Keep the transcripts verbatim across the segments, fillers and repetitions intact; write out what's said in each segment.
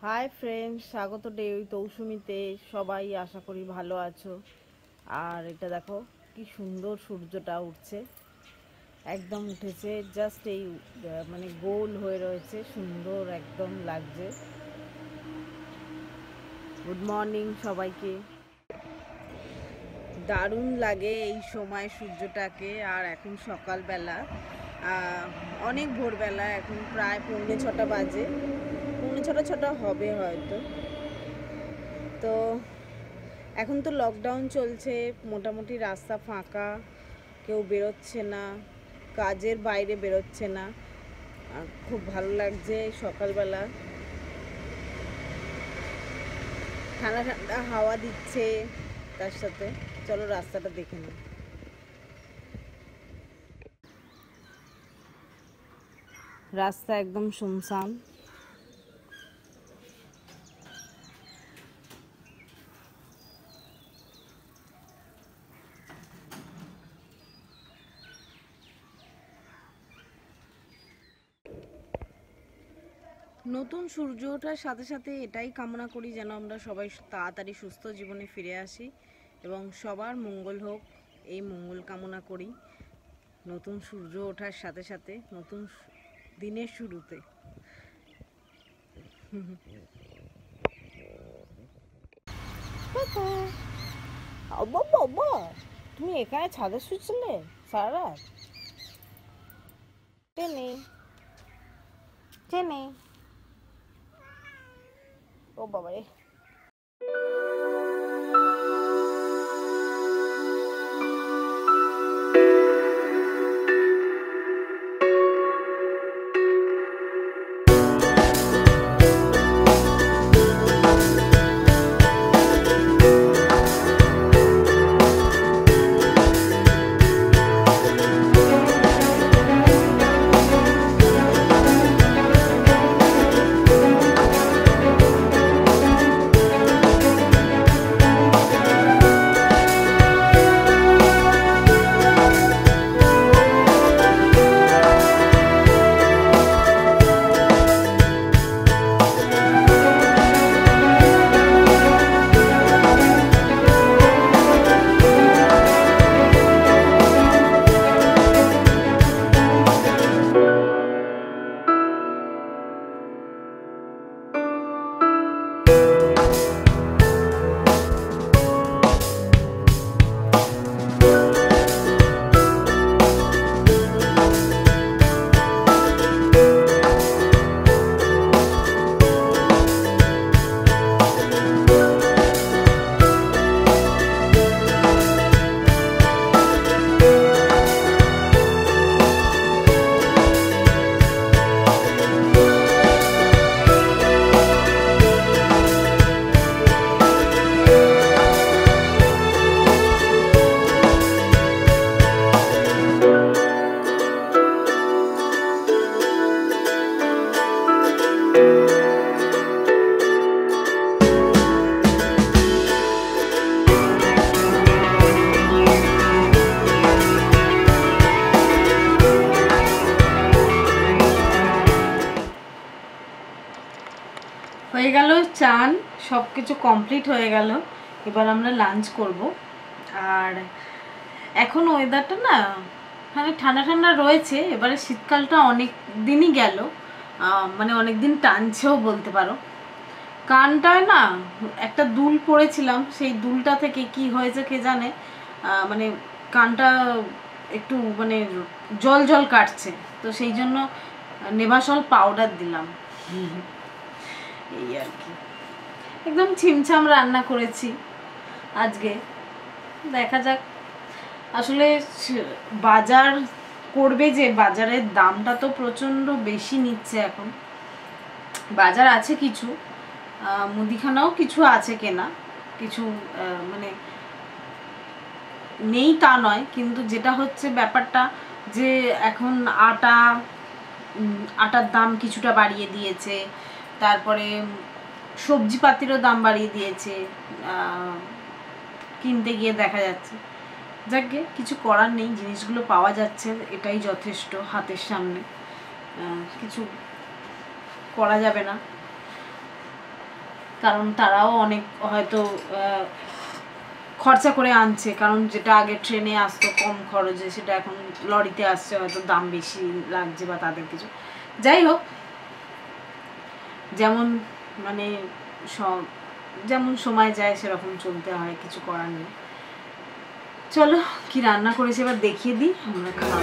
High friends, স্বাগত day তৌসুমিতে। সবাই আশা করি ভালো আছো। আর এটা দেখো কি সুন্দর সূর্যটা উঠছে, একদম উঠেছে, জাস্ট এই মানে গোল হয়ে রয়েছে, সুন্দর একদম লাগছে। গুড মর্নিং সবাইকে। দারুণ লাগে এই সময় সূর্যটাকে। আর এখন সকালবেলা, অনেক ভোরবেলা, এখন প্রায় পৌনে ছটা বাজে, পৌনে ছটা ছটা হবে হয়তো। তো এখন তো লকডাউন চলছে, মোটামুটি রাস্তা ফাঁকা, কেউ বেরোচ্ছে না, কাজের বাইরে বেরোচ্ছে না। খুব ভালো লাগছে সকালবেলা, ঠান্ডা ঠান্ডা হাওয়া দিচ্ছে তার সাথে। চলো রাস্তাটা দেখে নিই। রাস্তা একদম শুনশান। নতুন সূর্য ওঠার সাথে সাথে এটাই কামনা করি যেন আমরা সবাই তাড়াতাড়ি সুস্থ জীবনে ফিরে আসি এবং সবার মঙ্গল হোক, এই মঙ্গল কামনা করি নতুন সূর্য ওঠার সাথে সাথে, নতুন দিনের শুরুতে। বাবা, তুমি এখানে ছাদে শুচ্ছিলে সারা রাত? টেনে টেনে ও বাবা রে। হয়ে গেল চান, সব কিছু কমপ্লিট হয়ে গেল। এবার আমরা লাঞ্চ করব। আর এখন ওয়েদারটা না মানে ঠান্ডা ঠান্ডা রয়েছে। এবারে শীতকালটা অনেক দিনই গেল, মানে অনেক দিন টানছেও বলতে পারো। কানটায় না একটা দুল পড়েছিলাম, সেই দুলটা থেকে কি হয়েছে কে জানে, মানে কানটা একটু মানে জল জল কাটছে। তো সেই জন্য নেভাসল পাউডার দিলাম, এই আর কি। একদম ছিমছাম রান্না করেছি আজকে, দেখা যাক। আসলে বাজার করবে যে, বাজারের দামটা তো প্রচণ্ড বেশি নিচ্ছে এখন। বাজার আছে কিছু, মুদিখানাও কিছু আছে কেনা, কিছু মানে নেই তা নয়, কিন্তু যেটা হচ্ছে ব্যাপারটা যে এখন আটা আটার দাম কিছুটা বাড়িয়ে দিয়েছে, তারপরে সবজিপাতিরও দাম বাড়িয়ে দিয়েছে, কিনতে গিয়ে দেখা যাচ্ছে। যাকে কিছু করার নেই, জিনিসগুলো পাওয়া যাচ্ছে, এটাই যথেষ্ট হাতের সামনে, কিছু করা যাবে না। কারণ তারাও অনেক হয়তো খরচা করে আনছে, কারণ যেটা আগে ট্রেনে আসতো কম খরচে সেটা এখন লরিতে আসছে, হয়তো দাম বেশি লাগছে বা তাদের কিছু। যাই হোক, যেমন মানে সব যেমন সময় যায় সেরকম চলতে হয়, কিছু করার নেই। চলো কি রান্না করেছি এবার দেখিয়ে দিই, আমরা খাওয়া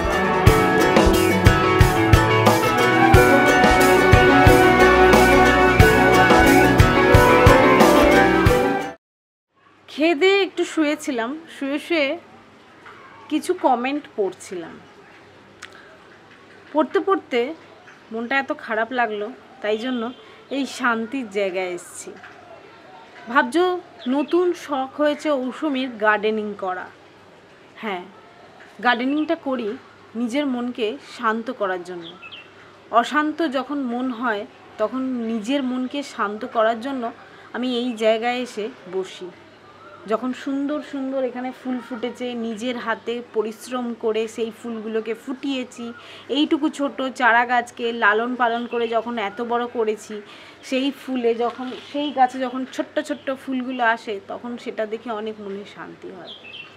খেয়ে দিয়ে একটু শুয়েছিলাম, শুয়ে শুয়ে কিছু কমেন্ট পড়ছিলাম। পড়তে পড়তে মনটা এত খারাপ লাগলো, তাই জন্য এই শান্তির জায়গায় এসেছি। ভাবছো নতুন শখ হয়েছে ঔসুমির গার্ডেনিং করা। হ্যাঁ, গার্ডেনিংটা করি নিজের মনকে শান্ত করার জন্য। অশান্ত যখন মন হয় তখন নিজের মনকে শান্ত করার জন্য আমি এই জায়গায় এসে বসি। যখন সুন্দর সুন্দর এখানে ফুল ফুটেছে, নিজের হাতে পরিশ্রম করে সেই ফুলগুলোকে ফুটিয়েছি, এইটুকু ছোট চারা গাছকে লালন পালন করে যখন এত বড় করেছি, সেই ফুলে যখন সেই গাছে যখন ছোট্ট ছোট্ট ফুলগুলো আসে তখন সেটা দেখে অনেক মনে শান্তি হয়।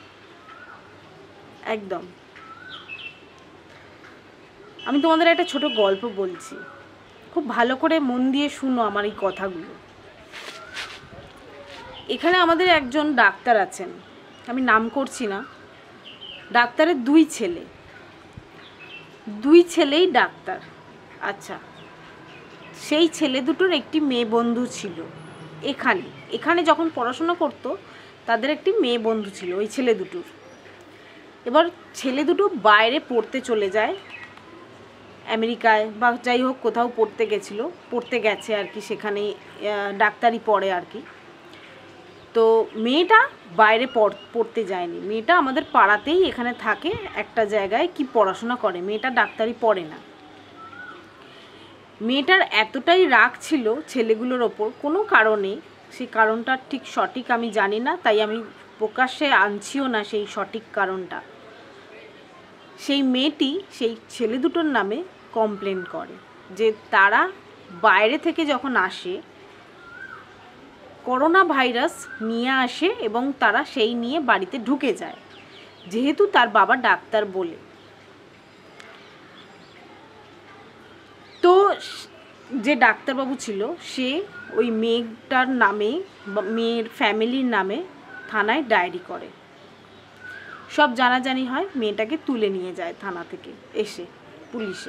একদম। আমি তোমাদের একটা ছোট গল্প বলছি, খুব ভালো করে মন দিয়ে শুনো আমার এই কথাগুলো। এখানে আমাদের একজন ডাক্তার আছেন, আমি নাম করছি না। ডাক্তারের দুই ছেলে, দুই ছেলেই ডাক্তার। আচ্ছা, সেই ছেলে দুটোর একটি মেয়ে বন্ধু ছিল। এখানে এখানে যখন পড়াশোনা করতো তাদের একটি মেয়ে বন্ধু ছিল ওই ছেলে দুটোর। এবার ছেলে দুটো বাইরে পড়তে চলে যায়, আমেরিকায় বা যাই হোক কোথাও পড়তে গেছিলো, পড়তে গেছে আর কি, সেখানে ডাক্তারি পড়ে আর কি। তো মেয়েটা বাইরে পড়তে যায়নি, মেয়েটা আমাদের পাড়াতেই এখানে থাকে একটা জায়গায় কি পড়াশোনা করে, মেয়েটা ডাক্তারি পড়ে না। মেয়েটার এতটাই রাগ ছিল ছেলেগুলোর ওপর কোনো কারণে, সেই কারণটা ঠিক সঠিক আমি জানি না, তাই আমি প্রকাশ্যে আনছিও না সেই সঠিক কারণটা। সেই মেয়েটি সেই ছেলে দুটোর নামে কমপ্লেন করে যে তারা বাইরে থেকে যখন আসে করোনা ভাইরাস নিয়ে আসে এবং তারা সেই নিয়ে বাড়িতে ঢুকে যায়, যেহেতু তার বাবা ডাক্তার বলে। তো যে ডাক্তারবাবু ছিল সে ওই মেয়েটার নামে, মেয়ের ফ্যামিলির নামে থানায় ডায়েরি করে। সব জানাজানি হয়, মেয়েটাকে তুলে নিয়ে যায় থানা থেকে এসে পুলিশে।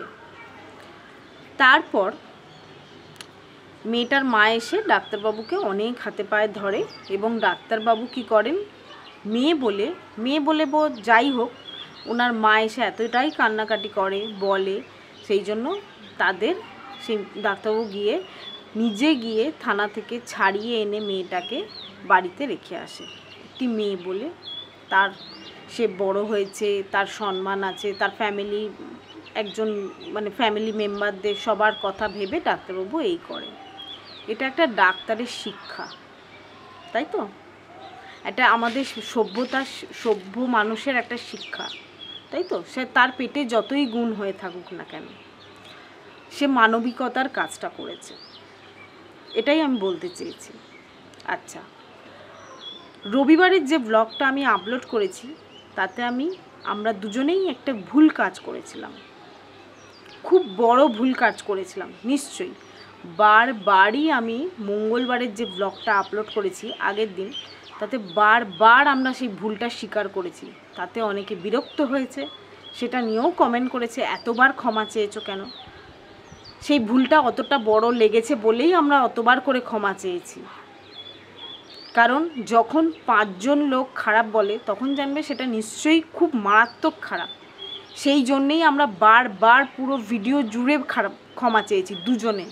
তারপর মেয়েটার মা এসে ডাক্তারবাবুকে অনেক হাতে পায়ে ধরে এবং ডাক্তারবাবু কি করেন, মেয়ে বলে মেয়ে বলে যাই হোক, ওনার মা এসে এতটাই কান্নাকাটি করে বলে, সেই জন্য তাদের সেই ডাক্তারবাবু গিয়ে নিজে গিয়ে থানা থেকে ছাড়িয়ে এনে মেয়েটাকে বাড়িতে রেখে আসে। একটি মেয়ে বলে, তার সে বড় হয়েছে, তার সম্মান আছে, তার ফ্যামিলি একজন মানে ফ্যামিলি মেম্বারদের সবার কথা ভেবে ডাক্তারবাবু এই করে। এটা একটা ডাক্তারের শিক্ষা, তাই তো? এটা আমাদের সভ্যতা, সভ্য মানুষের একটা শিক্ষা, তাই তো? সে তার পেটে যতই গুণ হয়ে থাকুক না কেন, সে মানবিকতার কাজটা করেছে, এটাই আমি বলতে চেয়েছি। আচ্ছা, রবিবারের যে ব্লগটা আমি আপলোড করেছি তাতে আমি আমরা দুজনেই একটা ভুল কাজ করেছিলাম, খুব বড় ভুল কাজ করেছিলাম নিশ্চয়ই। বারবারই আমি মঙ্গলবারের যে ব্লগটা আপলোড করেছি আগের দিন, তাতে বারবার আমরা সেই ভুলটা স্বীকার করেছি, তাতে অনেকে বিরক্ত হয়েছে, সেটা নিয়েও কমেন্ট করেছে এতবার ক্ষমা চেয়েছো কেন। সেই ভুলটা অতটা বড় লেগেছে বলেই আমরা অতবার করে ক্ষমা চেয়েছি, কারণ যখন পাঁচজন লোক খারাপ বলে তখন জানবে সেটা নিশ্চয়ই খুব মারাত্মক খারাপ। সেই জন্যেই আমরা বারবার পুরো ভিডিও জুড়ে খারাপ ক্ষমা চেয়েছি দুজনে।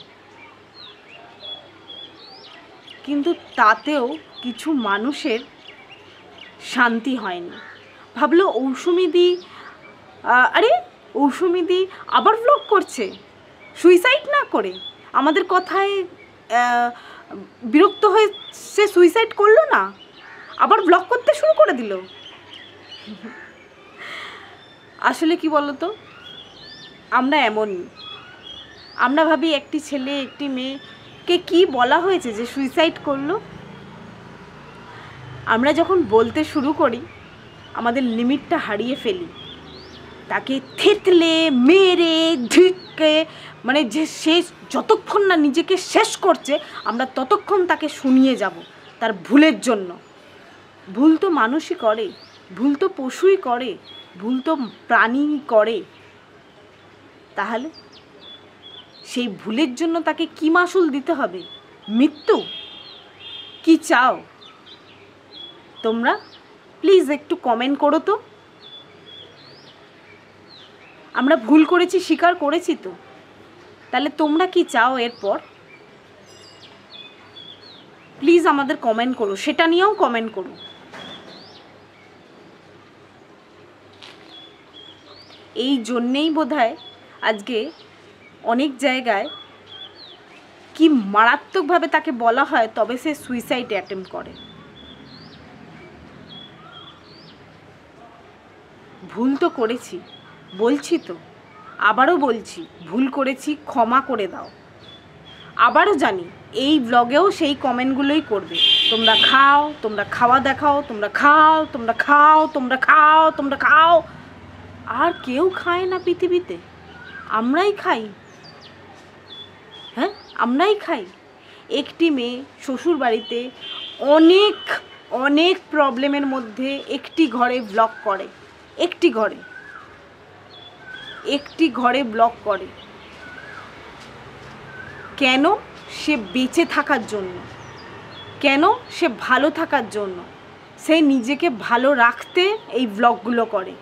কিন্তু তাতেও কিছু মানুষের শান্তি হয়নি। ভাবলো ঔসুমিদি, আরে ঔসুমিদি আবার ব্লগ করছে, সুইসাইড না করে আমাদের কথায় বিরক্ত হয়ে সে সুইসাইড করলো না, আবার ব্লগ করতে শুরু করে দিল। আসলে কি বলতো, আমরা এমনই, আমরা ভাবি একটি ছেলে একটি মেয়ে কে কি বলা হয়েছে যে সুইসাইড করলো? আমরা যখন বলতে শুরু করি আমাদের লিমিটটা হারিয়ে ফেলি, তাকে থেতলে মেরে ধিক্কে মানে যে সে যতক্ষণ না নিজেকে শেষ করছে আমরা ততক্ষণ তাকে শুনিয়ে যাব তার ভুলের জন্য। ভুল তো মানুষই করে, ভুল তো পশুই করে, ভুল তো প্রাণী করে। তাহলে সেই ভুলের জন্য তাকে কি মাসুল দিতে হবে? মৃত্যু? কি চাও তোমরা? প্লিজ একটু কমেন্ট করো তো। আমরা ভুল করেছি, স্বীকার করেছি তো, তাহলে তোমরা কি চাও এরপর? প্লিজ আমাদের কমেন্ট করো, সেটা নিয়েও কমেন্ট করো। এই জন্যেই বোধহয় আজকে অনেক জায়গায় কি মারাত্মকভাবে তাকে বলা হয় তবে সে সুইসাইড অ্যাটেম্প করে। ভুল তো করেছি, বলছি তো, আবারও বলছি ভুল করেছি, ক্ষমা করে দাও। আবারও জানি এই ব্লগেও সেই কমেন্টগুলোই করবে, তোমরা খাও, তোমরা খাওয়া দেখাও, তোমরা খাও, তোমরা খাও, তোমরা খাও, তোমরা খাও। আর কেউ খায় না পৃথিবীতে, আমরাই খাই। হ্যাঁ, আমরাই খাই। একটি মেয়ে শ্বশুর বাড়িতে অনেক অনেক প্রবলেমের মধ্যে একটি ঘরে ব্লগ করে, একটি ঘরে একটি ঘরে ব্লগ করে। কেন? সে বেঁচে থাকার জন্য, কেন? সে ভালো থাকার জন্য, সে নিজেকে ভালো রাখতে এই ব্লগগুলো করে।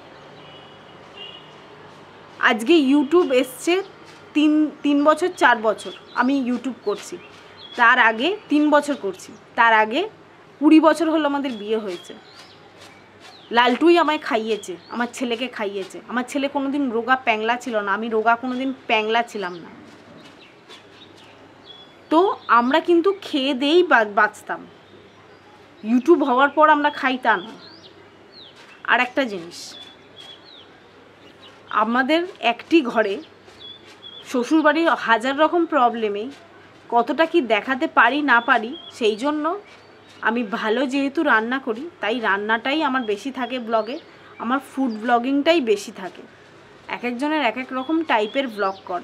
আজকে ইউটিউব এসছে তিন তিন বছর চার বছর আমি ইউটিউব করছি, তার আগে তিন বছর করছি, তার আগে কুড়ি বছর হলো আমাদের বিয়ে হয়েছে। লালটুই আমায় খাইয়েছে, আমার ছেলেকে খাইয়েছে। আমার ছেলে কোনোদিন রোগা প্যাংলা ছিল না, আমি রোগা কোনোদিন প্যাংলা ছিলাম না। তো আমরা কিন্তু খেয়ে দিয়েই বাঁচতাম, ইউটিউব হওয়ার পর আমরা খাই তা না। আর একটা জিনিস, আমাদের একটি ঘরে শ্বশুরবাড়ির হাজার রকম প্রবলেমেই কতটা কি দেখাতে পারি না পারি, সেই জন্য আমি ভালো যেহেতু রান্না করি তাই রান্নাটাই আমার বেশি থাকে ব্লগে, আমার ফুড ব্লগিংটাই বেশি থাকে। এক একজনের এক এক রকম টাইপের ব্লগ করে।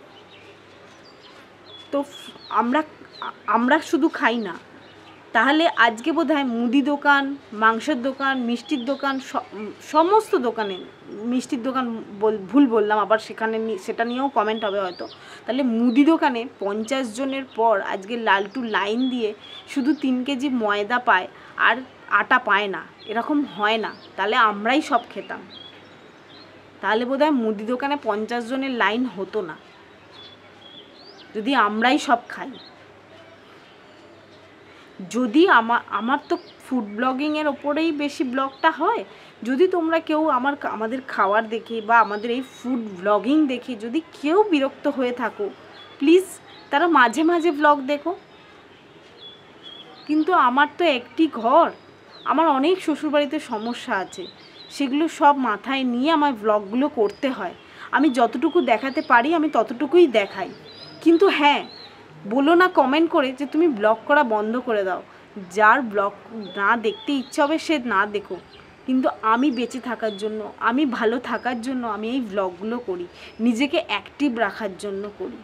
তো আমরা আমরা শুধু খাই না, তাহলে আজকে বোধহয় মুদি দোকান, মাংসের দোকান, মিষ্টির দোকান, সমস্ত দোকানে, মিষ্টির দোকান ভুল বললাম আবার, সেখানে সেটা নিয়েও কমেন্ট হবে হয়তো। তাহলে মুদি দোকানে পঞ্চাশ জনের পর আজকে লালটু লাইন দিয়ে শুধু তিন কেজি ময়দা পায় আর আটা পায় না, এরকম হয় না। তাহলে আমরাই সব খেতাম, তাহলে বোধহয় মুদি দোকানে পঞ্চাশ জনের লাইন হতো না, যদি আমরাই সব খাই। যদি আমার আমার তো ফুড ব্লগিংয়ের ওপরেই বেশি ব্লগটা হয়। যদি তোমরা কেউ আমার আমাদের খাওয়ার দেখে বা আমাদের এই ফুড ব্লগিং দেখে যদি কেউ বিরক্ত হয়ে থাকো, প্লিজ তারা মাঝে মাঝে ব্লগ দেখো। কিন্তু আমার তো একটি ঘর, আমার অনেক শ্বশুরবাড়িতে সমস্যা আছে, সেগুলো সব মাথায় নিয়ে আমার ব্লগগুলো করতে হয়। আমি যতটুকু দেখাতে পারি আমি ততটুকুই দেখাই। কিন্তু হ্যাঁ, বলো না কমেন্ট করে যে তুমি ব্লগ করা বন্ধ করে দাও। যার ব্লগ না দেখতে ইচ্ছা হবে সে না দেখো, কিন্তু আমি বেঁচে থাকার জন্য, আমি ভালো থাকার জন্য আমি এই ব্লগগুলো করি, নিজেকে অ্যাক্টিভ রাখার জন্য করি,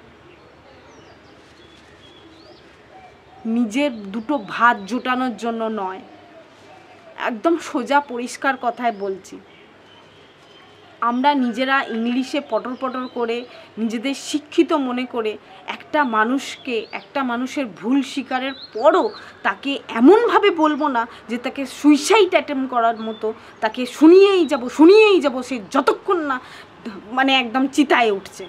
নিজের দুটো ভাত জোটানোর জন্য নয়। একদম সোজা পরিষ্কার কথায় বলছি। আমরা নিজেরা ইংলিশে পটর পটর করে নিজেদের শিক্ষিত মনে করে একটা মানুষকে, একটা মানুষের ভুল স্বীকারের পরও তাকে এমনভাবে বলবো না যে তাকে সুইসাইড অ্যাটেম্প করার মতো তাকে শুনিয়েই যাব শুনিয়েই যাব সে যতক্ষণ না মানে একদম চিতায় উঠছে।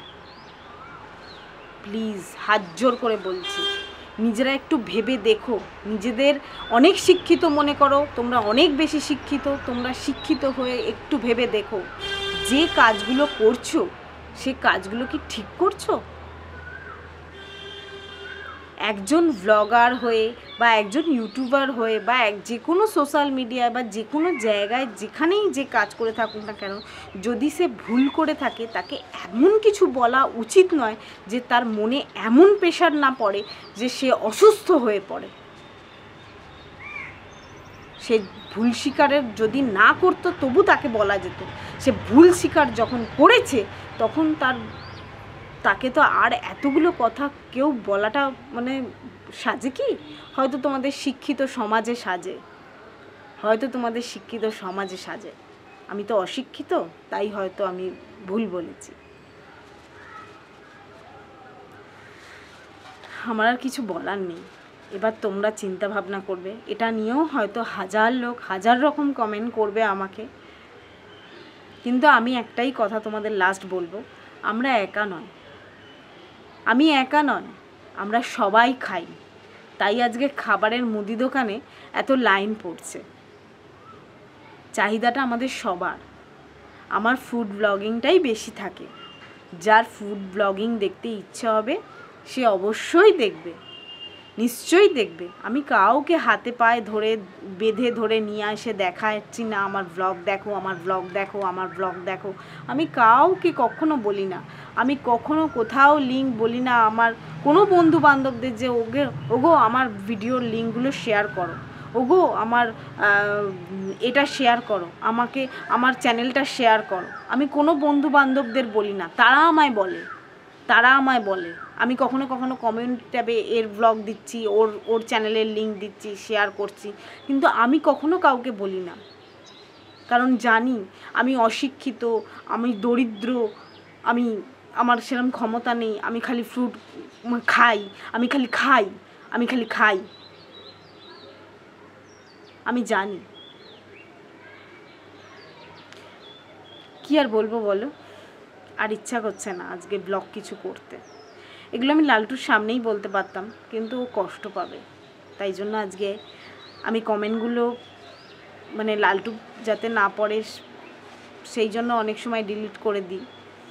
প্লিজ হাত জোর করে বলছি, নিজেরা একটু ভেবে দেখো। নিজেদের অনেক শিক্ষিত মনে করো, তোমরা অনেক বেশি শিক্ষিত, তোমরা শিক্ষিত হয়ে একটু ভেবে দেখো যে কাজগুলো করছো সে কাজগুলো কি ঠিক করছো? একজন ব্লগার হয়ে বা একজন ইউটিউবার হয়ে বা এক যে কোনো সোশ্যাল মিডিয়ায় বা যে কোনো জায়গায় যেখানেই যে কাজ করে থাকুক না কেন, যদি সে ভুল করে থাকে তাকে এমন কিছু বলা উচিত নয় যে তার মনে এমন প্রেশার না পড়ে যে সে অসুস্থ হয়ে পড়ে। সে ভুল স্বীকারের যদি না করতো তবু তাকে বলা যেত, সে ভুল স্বীকার যখন করেছে তখন তার তাকে তো আর এতগুলো কথা কেউ বলাটা মানে সাজে কি? হয়তো তোমাদের শিক্ষিত সমাজে সাজে, হয়তো তোমাদের শিক্ষিত সমাজে সাজে, আমি তো অশিক্ষিত, তাই হয়তো আমি ভুল বলেছি। আমার আর কিছু বলার নেই, এবার তোমরা চিন্তা ভাবনা করবে। এটা নিয়েও হয়তো হাজার লোক হাজার রকম কমেন্ট করবে আমাকে, কিন্তু আমি একটাই কথা তোমাদের লাস্ট বলবো, আমরা একা নয়, আমি একা নয়, আমরা সবাই খাই। তাই আজকে খাবারের মুদি দোকানে এত লাইন পড়ছে, চাহিদাটা আমাদের সবার। আমার ফুড ব্লগিংটাই বেশি থাকে, যার ফুড ব্লগিং দেখতে ইচ্ছে হবে সে অবশ্যই দেখবে, নিশ্চয়ই দেখবে। আমি কাউকে হাতে পায়ে ধরে বেঁধে ধরে নিয়ে এসে দেখাচ্ছি না আমার ব্লগ দেখো, আমার ব্লগ দেখো, আমার ব্লগ দেখো, আমি কাউকে কখনো বলি না। আমি কখনো কোথাও লিঙ্ক বলি না আমার কোনো বন্ধু বান্ধবদের যে ওগে ওগো আমার ভিডিওর লিঙ্কগুলো শেয়ার করো, ওগো আমার এটা শেয়ার করো, আমাকে আমার চ্যানেলটা শেয়ার করো। আমি কোনো বন্ধু বান্ধবদের বলি না, তারা আমায় বলে তারা আমায় বলে আমি কখনো কখনো কমেন্ট ট্যাবে এর ব্লগ দিচ্ছি, ওর ওর চ্যানেলের লিঙ্ক দিচ্ছি, শেয়ার করছি, কিন্তু আমি কখনো কাউকে বলি না, কারণ জানি আমি অশিক্ষিত, আমি দরিদ্র, আমি আমার সেরকম ক্ষমতা নেই, আমি খালি ফ্রুট খাই, আমি খালি খাই আমি খালি খাই আমি জানি। কি আর বলবো বলো, আর ইচ্ছা করছে না আজকে ব্লগ কিছু করতে। এগুলো আমি লালটুর সামনেই বলতে পারতাম, কিন্তু ও কষ্ট পাবে, তাই জন্য আজকে আমি কমেন্টগুলো মানে লালটু যাতে না পড়ে সেই জন্য অনেক সময় ডিলিট করে দিই।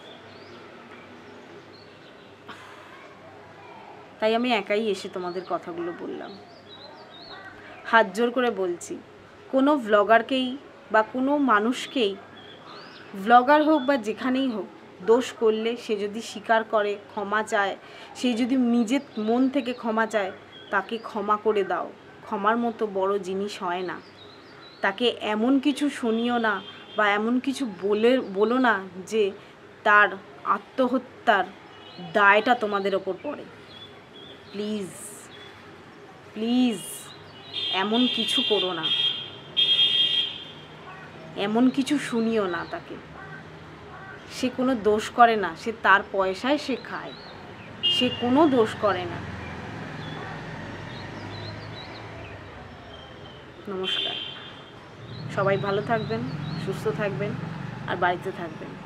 তাই আমি একাই এসে তোমাদের কথাগুলো বললাম। হাত জোর করে বলছি, কোনো ভ্লগারকেই বা কোনো মানুষকেই, ভ্লগার হোক বা যেখানেই হোক, দোষ করলে সে যদি স্বীকার করে, ক্ষমা চায়, সে যদি নিজের মন থেকে ক্ষমা চায়, তাকে ক্ষমা করে দাও। ক্ষমার মতো বড় জিনিস হয় না। তাকে এমন কিছু শুনিও না বা এমন কিছু বলে বলো না যে তার আত্মহত্যার দায়টা তোমাদের ওপর পড়ে। প্লিজ প্লিজ এমন কিছু করো না, এমন কিছু শুনিও না তাকে। সে কোনো দোষ করে না, সে তার পয়সায় সে খায়, সে কোনো দোষ করে না। নমস্কার, সবাই ভালো থাকবেন, সুস্থ থাকবেন আর বাড়িতে থাকবেন।